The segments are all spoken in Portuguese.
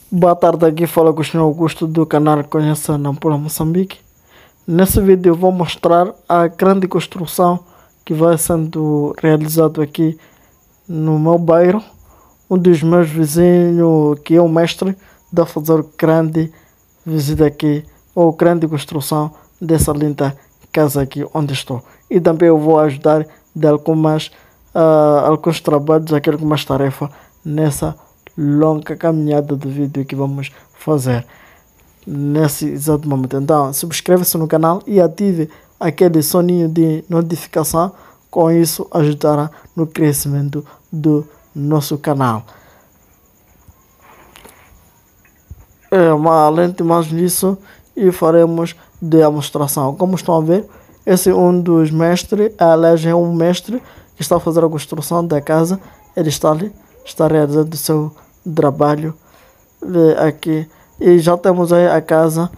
Boa tarde, aqui fala com o Senhor Augusto do canal Conheça Nampula Moçambique. Nesse vídeo eu vou mostrar a grande construção que vai sendo realizado aqui no meu bairro. Um dos meus vizinhos, que é o mestre, da fazer grande visita aqui, ou grande construção dessa linda casa aqui onde estou. E também eu vou ajudar de alguns trabalhos, algumas tarefas nessa longa caminhada de vídeo que vamos fazer nesse exato momento. Então, subscreva-se no canal e ative aquele soninho de notificação. Com isso, ajudará no crescimento do nosso canal. Além de mais disso, e faremos demonstração. Como estão a ver, esse é um dos mestres. Aliás, é um mestre que está a fazer a construção da casa. Ele está ali, está realizando o seu trabalho aqui. E já temos aí a casa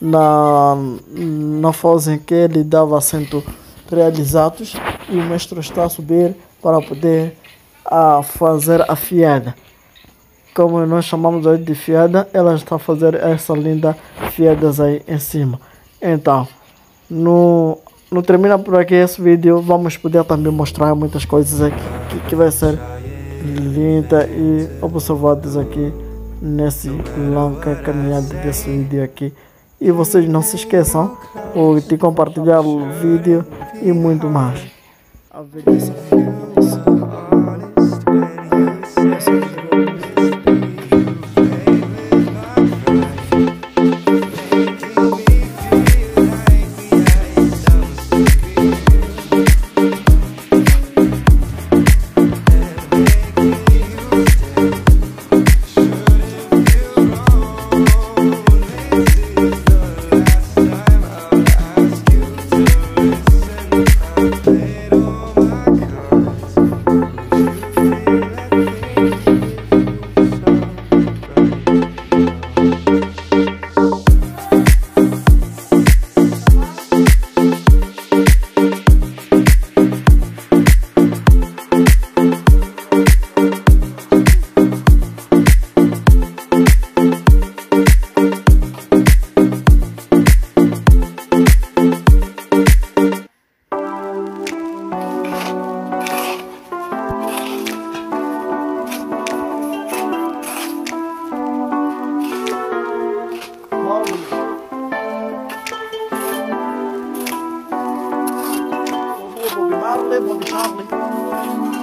na fase em que ele dava assento realizados. E o mestre está a subir para poder fazer a fiada. Como nós chamamos aí de fiada, ela está a fazer essa linda fiadas aí em cima. Então, no termina por aqui esse vídeo. Vamos poder também mostrar muitas coisas aqui que vai ser linda e observadas aqui nesse longa caminhada desse vídeo aqui. E vocês não se esqueçam de compartilhar o vídeo e muito mais. A ver esse vídeo. Bobby Charlie.